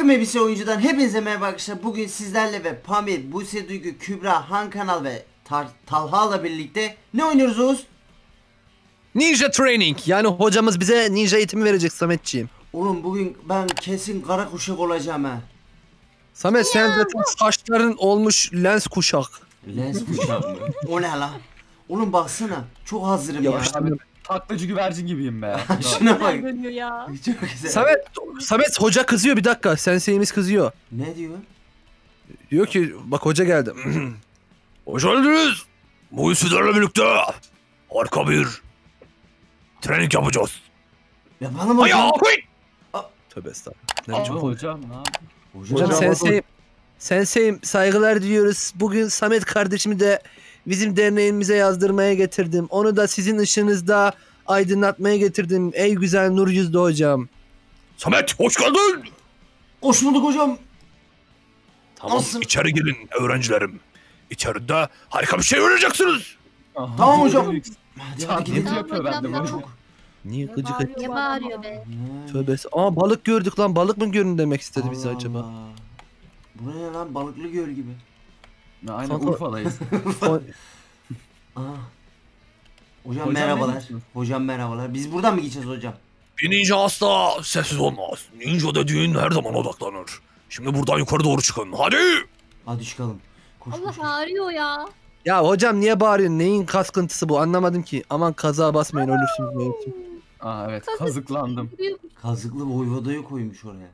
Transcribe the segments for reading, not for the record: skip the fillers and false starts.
Takım Elbise Oyuncu'dan hepinize merhaba arkadaşlar. Bugün sizlerle ve Pamir, Buse Duygu, Kübra, Han Kanal ve Talha'la birlikte ne oynuyoruz Oğuz? Ninja Training. Yani hocamız bize ninja eğitimi verecek Sametciğim. Oğlum bugün ben kesin kara kuşak olacağım ha. Samet sen zaten saçların olmuş lens kuşak. Lens kuşak mı? O ne lan? Oğlum baksana çok hazırım ya. Yapıştırdım. Taklacı güvercin gibiyim be. Şuna bak. Dönüyor ya. Çok güzel. Samet hoca kızıyor bir dakika. Senseyimiz kızıyor. Ne diyor? Diyor ki bak hoca geldi. Hoş geldiniz. Bugün sizlerle birlikte harika bir training yapacağız. Yapalım hocam. Tövbe estağfurullah. Aa. Ne çok Hocam ne yapayım? Hocam senseyim saygılar diliyoruz. Bugün Samet kardeşimi de bizim derneğimize yazdırmaya getirdim. Onu da sizin ışığınızda aydınlatmaya getirdim. Ey güzel nur yüzlü hocam. Samet hoş geldin. Hoş bulduk hocam. Tamam Nasıl? içeri gelin öğrencilerim. İçeride harika bir şey öğreneceksiniz. Tamam hocam. Hadi Taklacı gidelim. yapıyor bende Tamam, bunu. hocam. Niye Ne gıcık et? bağırıyor, Ne bağırıyor be? Tövbe. Aa balık gördük lan. Balık mı görün demek istedi bize Allah acaba? Allah. Bu ne lan, balıklı göl gibi. Aynen Kanka- Urfa'dayız. Aa. Hocam Hocam merhabalar. ne diyorsun? Hocam merhabalar. Biz buradan mı gideceğiz hocam? Bir ninja asla sessiz olmaz. Ninja dediğin her zaman odaklanır. Şimdi buradan yukarı doğru çıkın. Hadi. Hadi çıkalım. Koş koş. Allah ağrıyor ya. Ya hocam niye bağırıyorsun? Neyin kaskıntısı bu? Anlamadım ki. Aman kaza basmayın ölürsünüz belki. Aa evet kazıklandım. Kazıklı voyvodayı koymuş oraya.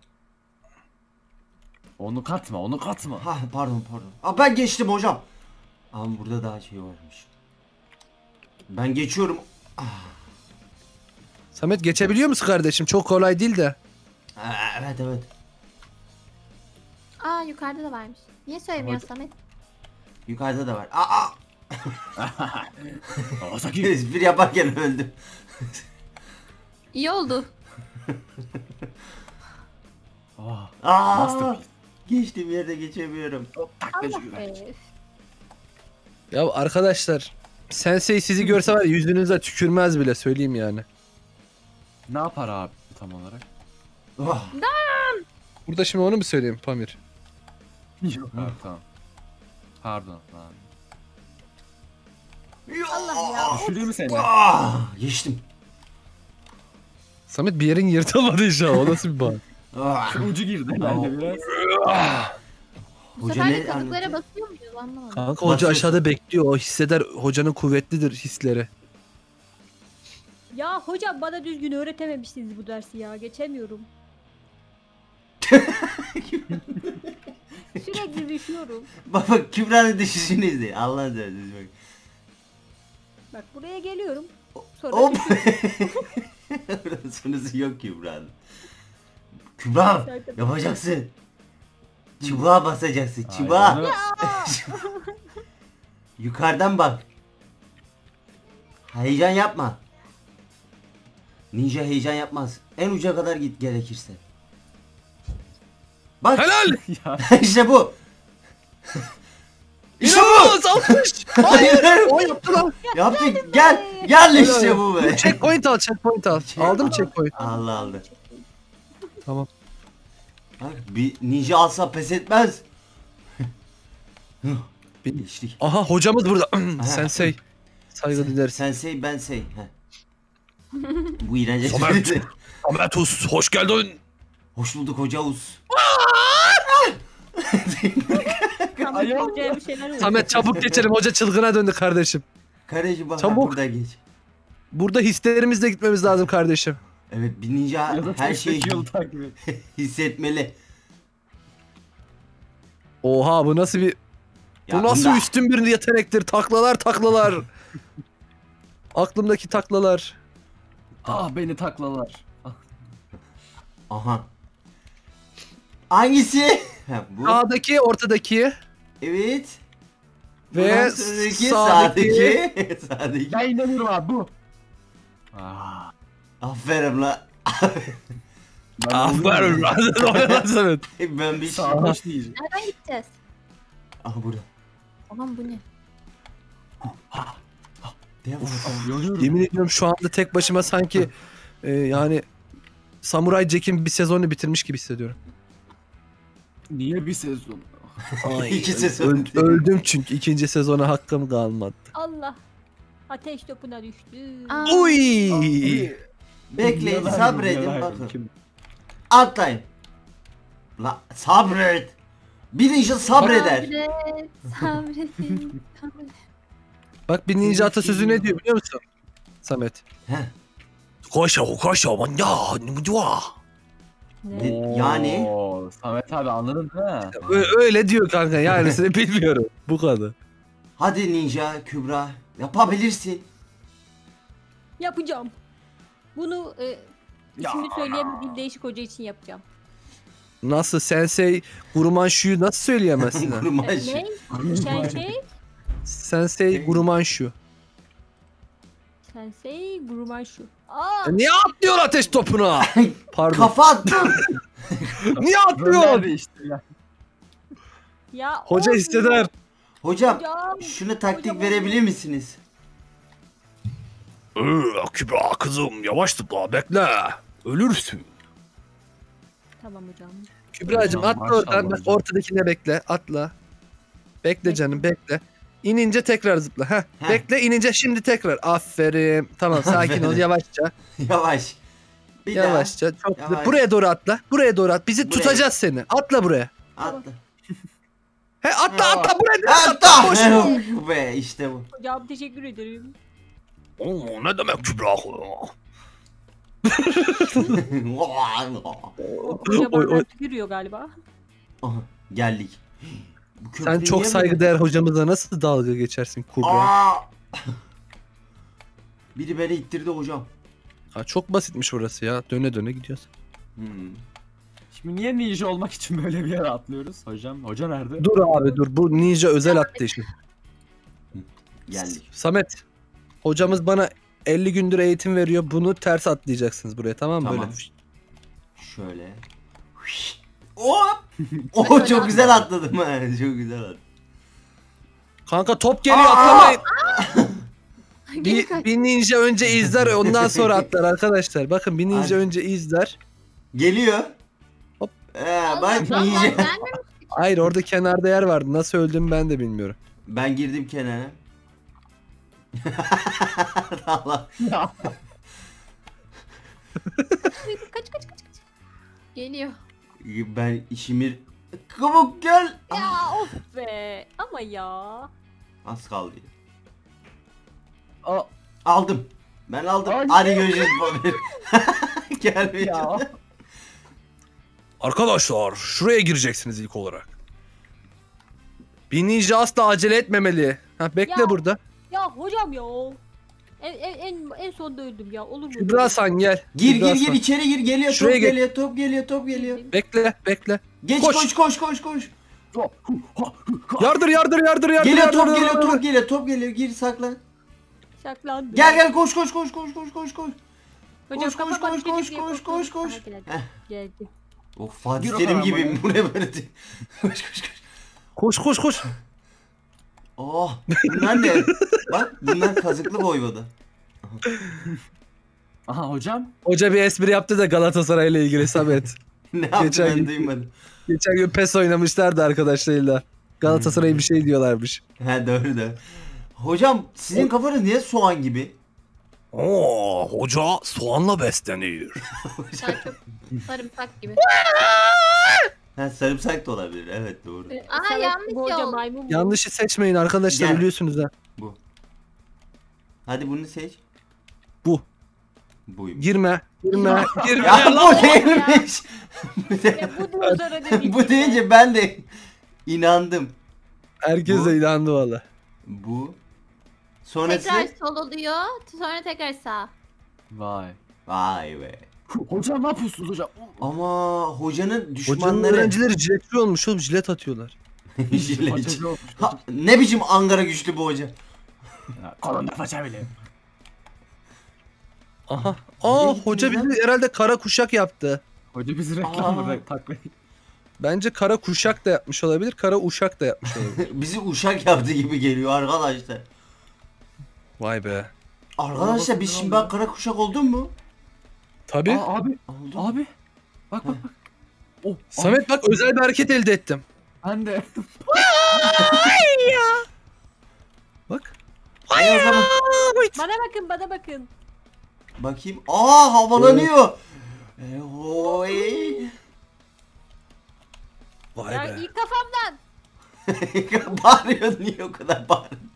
Onu katma onu katma. Ha pardon. Aa, ben geçtim hocam. Ama burada daha şey varmış. Ben geçiyorum. Samet geçebiliyor musun kardeşim? Çok kolay değil de. Evet. Aa yukarıda da varmış. Niye söylemiyorsun Samet? Yukarıda da var. Aa. Kawasaki. Espri yaparken öldüm. İyi oldu. Aa, Aa. Masterpiece. Geçtiğim yerde geçemiyorum. Taklacı Allah güvercin. be. Ya arkadaşlar. Sensei sizi görse var ya yüzünüze tükürmez bile söyleyeyim yani. Ne yapar abi tam olarak? Oh. Burada şimdi onu mu söyleyeyim Pamir? Yok abi tamam. Pardon abi. Allah ya. Düşüreyim mi seni? Geçtim. Samet bir yerin yırtılmadı inşallah. O nasıl bir bağ? Şu ucu girdi herhalde biraz. Bu Hoca sefer ne de kazıklara anlatıyor? basıyor muyuz anlamadım. Kanka hoca Basıyorsun. aşağıda bekliyor. O hisseder. Hocanın kuvvetlidir hisleri. Ya hocam bana düzgün öğretememişsiniz bu dersi ya. Geçemiyorum. Sürekli düşüyorum. Bak Kübra'nın düşüşünü izle. Allah'ın seversen bak. Bak buraya geliyorum. Sonra Hop. Orada sonusu yok Kübra'nın. Kübra yapacaksın. Çubuğa basacaksın. Çubuğa. Aynen. Yukarıdan bak. Heyecan yapma. Ninja heyecan yapmaz. En uca kadar git gerekirse. Bak. Helal! Ya, İşte bu. İşte bu. İnanılmaz alkış! Hayır. O yaptı lan. Yaptık. Gel işte bu be. Checkpoint al, checkpoint al. Aldın mı checkpoint? Aldı. Tamam. Bak bir ninja alsa pes etmez. Bir- Geçtik. Aha hocamız burada. Sensei. Saygı dileriz. Sensei ben sey. Bu iğrenç Somer. espri. Ametus hoş geldin. Hoş bulduk hoca Uz. Ayol. hocaya bir şeyler oluyor. Samet çabuk geçelim. Hoca çılgına döndü kardeşim. Kardeşim bak Çabuk. burada geç. Burada hislerimizle gitmemiz lazım kardeşim. Evet bir ninja Ya da her şeyi yolu takip et. hissetmeli. Oha bu nasıl bir... Ya bu nasıl bunda- üstün bir yetenektir. Taklalar. Aklımdaki taklalar. Ah beni taklalar. Aha. Hangisi? Ha, bu. Sağdaki, ortadaki Evet. ve Bundan sonraki sağdaki. sağdaki. Ben inanıyorum abi bu. Ah. Aferin la. Ben Aferin lan Samet. Ben bir şey. Sarhoş diyeceğim. Nereden gideceğiz? Aha burada. Aman bu ne? Devam. Yanıyorum. Yemin ediyorum şu anda tek başıma sanki yani Samuray Jack'in bir sezonu bitirmiş gibi hissediyorum. Niye bir sezon? Ay, İki sezon. öldüm çünkü ikinci sezona hakkım kalmadı. Allah. Ateş topuna düştü. Aa, Uy! Bekleyin, Niye sabredin verdim, bakın. kim- Atlayın. La sabret. Bir ninja sabreder. Sabret. Sabredin. Sabret. Bak bir ninja atasözü ne diyor biliyor musun? Samet. Heh. Koşa koşa manya nujua. Ne? Yani Oo, Samet abi anladın değil mi? Öyle diyor kanka yani size bilmiyorum. Bu kadar. hadi ninja Kübra, yapabilirsin. Yapacağım. Bunu Ya. şimdi söyleyemediğim değişik hoca için yapacağım. Nasıl Sensei Gurumanshu'yu nasıl söyleyemezsin? ha? Kurmaş. Ne? Sensei? Sensei Gurumanshu. Sensei Gurumanshu. Aa! Niye atlıyor ateş topuna? Pardon. Kafa attım. Niye atlıyor? Gönderdi işte ya. Ya Hoca olmuyor. hisseder. Hocam Hocam. şunu taktik Hocam, verebilir misiniz? Kübra kızım yavaş tıkla bekle. Ölürsün. Tamam hocam. Kübra'cığım Hocam, atla oradan. maşallah Bak hocam. ortadakine bekle. Atla. Bekle canım bekle. İnince tekrar zıpla. Heh. Heh. Bekle inince şimdi tekrar. Aferin. Tamam sakin ol Aferin. yavaşça. Yavaş. Bir Yavaşça. Çok güzel. Yavaş. Buraya doğru atla. Buraya doğru at. Bizi Buraya. tutacağız seni. Atla buraya. daha. Atla. He atla atla buraya. direkt Atla. Koş. Be işte bu. Hocam teşekkür ederim. Oo, ne demek Kübra? Hoca Oy, oy. benden tükürüyor galiba. Aha, geldik. Bu Sen köprü çok niye saygıdeğer hocamızla nasıl dalga geçersin böyle? Kubra? Aa! Biri beni ittirdi hocam. Ha, çok basitmiş orası ya. Döne döne gidiyoruz. Hmm. Şimdi niye ninja olmak için böyle bir yere atlıyoruz hocam? Hoca nerede? Dur abi dur. Bu ninja özel attı işi. Geldik. Samet. Hocamız bana 50 gündür eğitim veriyor. Bunu ters atlayacaksınız buraya tamam mı? Tamam. Böyle. Şöyle. Hop! Oh çok güzel atladım ha. Çok güzel atladım. Kanka top geliyor Aa! atlamayın. Geri kaç. Bir ninja önce izler ondan sonra atlar arkadaşlar. Bakın bir ninja Hadi. önce izler. Geliyor. Hop. Bak Allah, ninja. gelmemiş. Hayır orada kenarda yer vardı. Nasıl öldüm ben de bilmiyorum. Ben girdim kenara. Allah. Ya. Kaç kaç kaç kaç. Geliyor. Ben işimi... Kabuk gel. Ya of be. Ama ya. Az kaldı. Aa, Aldım. Ben aldım. Ay. Hadi görüşürüz Bobby. Gelmeyeceğim. ya. Arkadaşlar şuraya gireceksiniz ilk olarak. Bir ninja asla acele etmemeli. Ha, bekle Ya. burada. Ya hocam ya. En sonda öldüm ya. Olur mu? Kübra sen gel. Gir Kübra gir gir sen. içeri gir. Geliyor Şuraya top gir. geliyor top geliyor top geliyor. Bekle bekle. Geç Koş. koş koş koş koş. Yardır yardır yardır yardır. Geliyor yardır, top yardır, geliyor yardır. top geliyor top geliyor. Gir saklan. Saklandım. Gel gel koş koş koş koş koş koş koş. Hocam Koş, koş, kafa koş, bak, koş, gelip koş, yapalım. koş, koş. Aha, geldi. Heh. Geldi. Oh Fatih Gir o Terim tarafa gibi ya. bu ne böyle? Koş koş koş. Koş koş koş. Oh bunlar ne? Bak bunlar kazıklı boyvoda. Aha hocam. Hoca bir espri yaptı da Galatasaray ile ilgili Samet. Ne yaptı Geçen ben gün- duymadım. Geçen gün PES oynamışlardı arkadaşlarıyla. Galatasaray'a bir şey diyorlarmış. He doğru da. Hocam sizin kafanız niye soğan gibi? Oo, hoca soğanla besleniyor. Sen çok sarımsak gibi. Ha sarımsak da olabilir. Evet doğru. Aa Samet, yanlış bu hoca yol. maymun mu? Yanlışı seçmeyin arkadaşlar Gel. ölüyorsunuz ha. Bu. Hadi bunu seç. Bu. Buyum. Girme. Girme. Girme. Ya bu değilmiş. Bu de- Ya bu dinozora dedik. bu deyince ben de inandım. Herkes Bu. de inandı valla. Bu. Sonrası. Tekrar sol oluyor. Sonra tekrar sağ. Vay. Vay be. Hocam ne yapıyorsunuz hocam? Ama hocanın Hocanın düşmanları. öğrencileri jiletçi olmuş oğlum jilet atıyorlar. Jilet. Hocam olmuş. Ha, ne biçim Ankara güçlü bu hoca. Kolonda paça bile. Aha. Nereye Aa gittiniz hoca lan? bizi herhalde kara kuşak yaptı. Hoca bizi Aa. reklamda takmayın. Bence kara kuşak da yapmış olabilir. Kara uşak da yapmış olabilir. Bizi uşak yaptı gibi geliyor arkadaşlar. Vay be. Arkadaşlar biz şimdi ben kara kuşak oldum mu? Tabi. Aa, abi. Oldum. Abi. Bak bak bak. Samet bak özel bir hareket elde ettim. Ben de. Bak. O zaman Bana bakın bana bakın. bakayım. Aa, havalanıyor. Oy. Vay Ya be. iyi kafamdan. Bağırıyorsun, niye o kadar bağırıyorsun?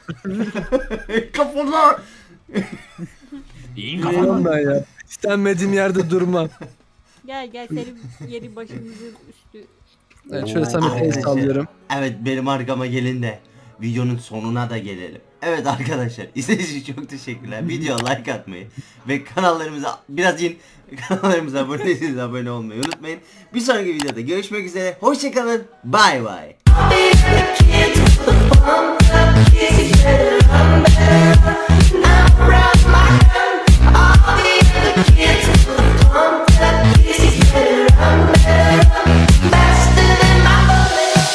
Kafamda. İyi Biliyorum ben ya. İstenmediğim yerde durmam. Gel senin yeri başımızın üstü. Evet şöyle Oo, Samet'e el arkadaşlar. sallıyorum. Evet, benim arkama gelin de videonun sonuna da gelelim. Evet arkadaşlar, izlediğiniz için çok teşekkürler. Videoya like atmayı ve kanallarımıza kanallarımıza abone değilseniz abone olmayı unutmayın. Bir sonraki videoda görüşmek üzere. Hoşçakalın. Bay bay.